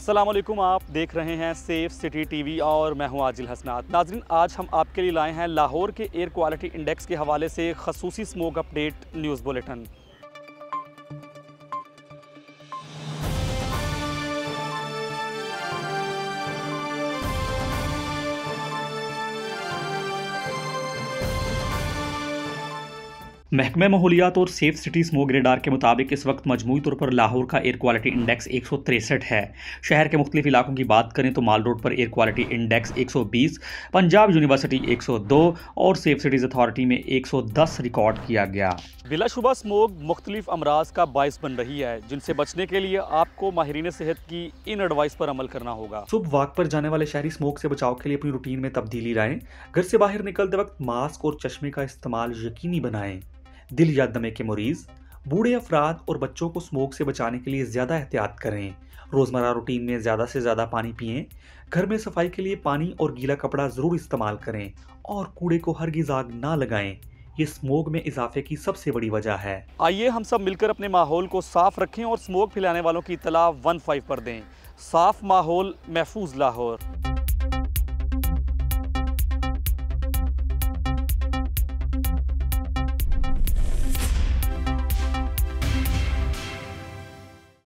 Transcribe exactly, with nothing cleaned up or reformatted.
अस्सलाम वालेकुम, आप देख रहे हैं सेफ सिटी टीवी और मैं हूं आजिल हसनात। नाज़रीन, आज हम आपके लिए लाए हैं लाहौर के एयर क्वालिटी इंडेक्स के हवाले से खसूसी स्मोक अपडेट न्यूज़ बुलेटिन। महकमा माहौलियात और सेफ सिटी स्मोक रेडार के मुताबिक इस वक्त मजमूई तौर पर लाहौर का एयर क्वालिटी इंडेक्स एक सौ तिरसठ है। शहर के मुख्तलिफ इलाकों की बात करें तो माल रोड पर एयर क्वालिटी इंडेक्स एक सौ बीस, पंजाब यूनिवर्सिटी एक सौ दो और सेफ सिटीज़ अथॉरिटी में एक सौ दस रिकॉर्ड किया गया। बिलाशुबा स्मोक मुख्तलिफ अमराज का बायस बन रही है, जिनसे बचने के लिए आपको माहिरीन सेहत की इन एडवाइस पर अमल करना होगा। सुबह वॉक पर जाने वाले शहरी स्मोक से बचाव के लिए अपनी रूटीन में तब्दीली लाएं। घर से बाहर निकलते वक्त मास्क और चश्मे का इस्तेमाल यकीनी बनाएं। दिल या दमे के मरीज, बूढ़े अफराद और बच्चों को स्मोक से बचाने के लिए ज़्यादा एहतियात करें। रोज़मर्रा रूटीन में ज़्यादा से ज़्यादा पानी पिएं। घर में सफाई के लिए पानी और गीला कपड़ा ज़रूर इस्तेमाल करें और कूड़े को हरगिज़ आग ना लगाएं। ये स्मोक में इजाफे की सबसे बड़ी वजह है। आइए हम सब मिलकर अपने माहौल को साफ रखें और स्मोक फैलाने वालों की इत्तला वन फाइव पर दें। साफ माहौल, महफूज लाहौर।